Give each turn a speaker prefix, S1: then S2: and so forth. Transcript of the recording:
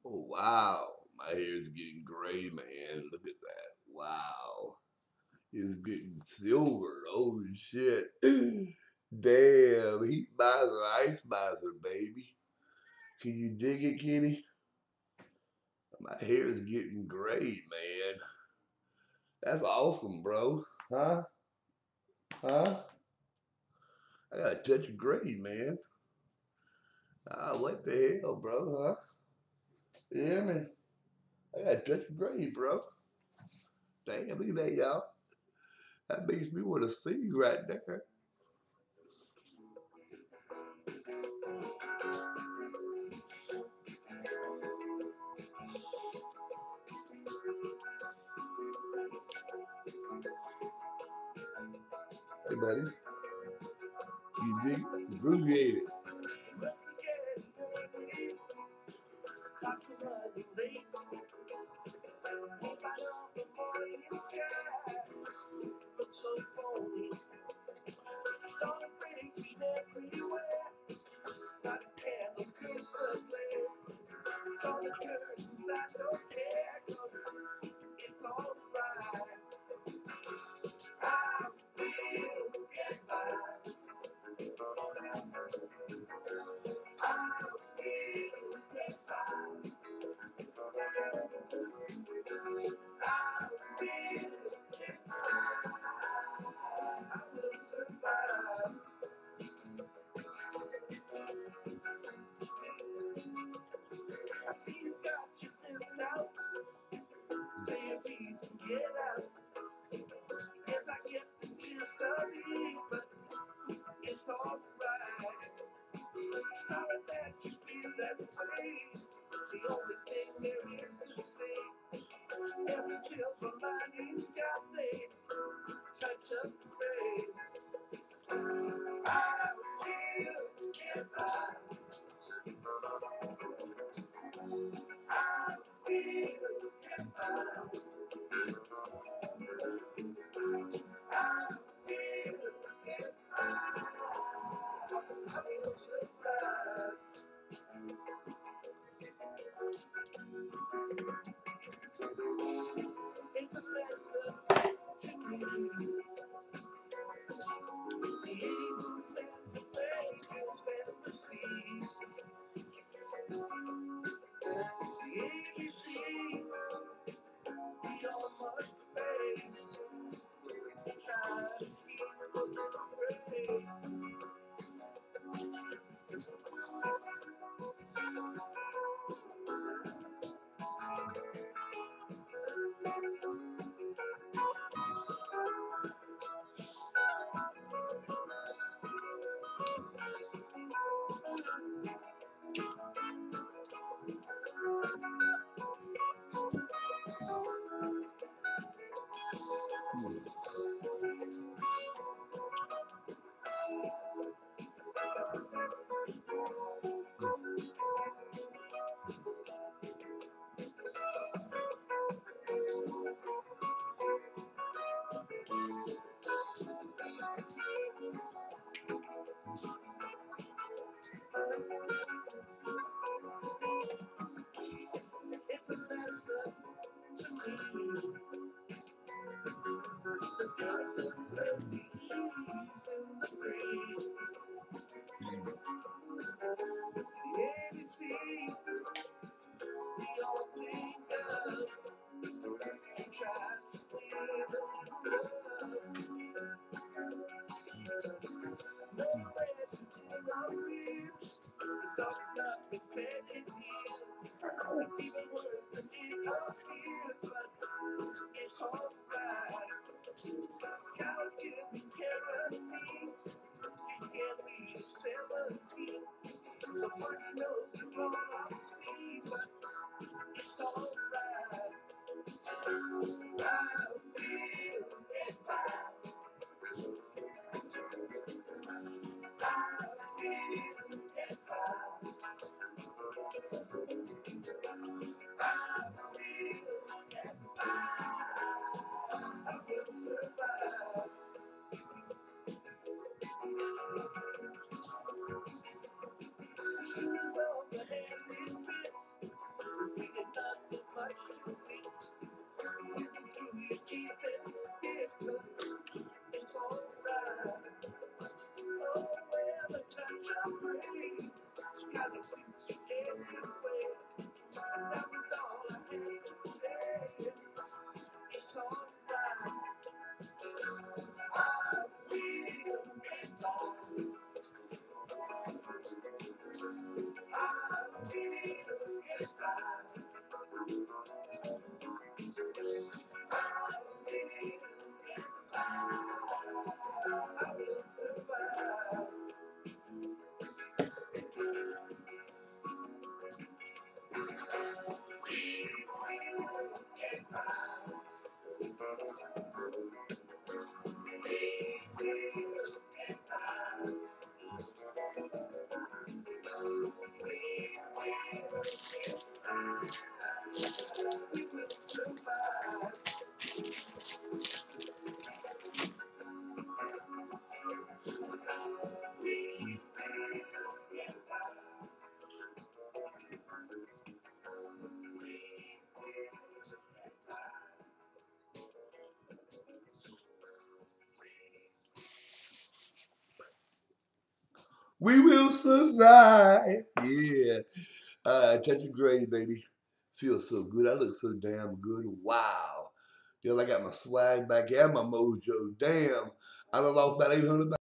S1: Oh, wow. My hair's getting gray, man. Look at that. Wow. It's getting silver. Holy shit. Damn. Heat miser, ice miser, baby. Can you dig it, Kenny? My hair is getting gray, man. That's awesome, bro. Huh? Huh? I got a touch of gray, man. Ah, what the hell, bro, huh? Yeah, man. I got a touch of gray, bro. Damn, look at that, y'all. That makes me want to sing right there. Hey, buddy. You dig? Appreciate it. I see you got your this out. Say your piece and get out. Yes, I get the gist of it, but it's alright. Sorry that you feel that way. The only thing there is to say, ever still for my name's got a touch of gray. I will get by. I will get by. I will get by. I will survive. It's a lesson to me. The eagles and the pagans fantasies. The ABCs we all must face. Try to keep a little grace. It's a lesson to me. The deltas and the e's and the threes. The ABCs we all think of. And try to win the love. No legends in our fears. The dog's not been fed in years. It's even worse than it appears, but it's alright. Cows giving kerosene. You can't be 17. The party knows you're all I see, but it's alright. I will get by. I will get by. I will get by. I will survive. Shoes on. We will survive. Yeah. Touch of gray, baby. Feels so good. I look so damn good. Wow. Feel like I got my swag back and my mojo. Damn. I done lost about 800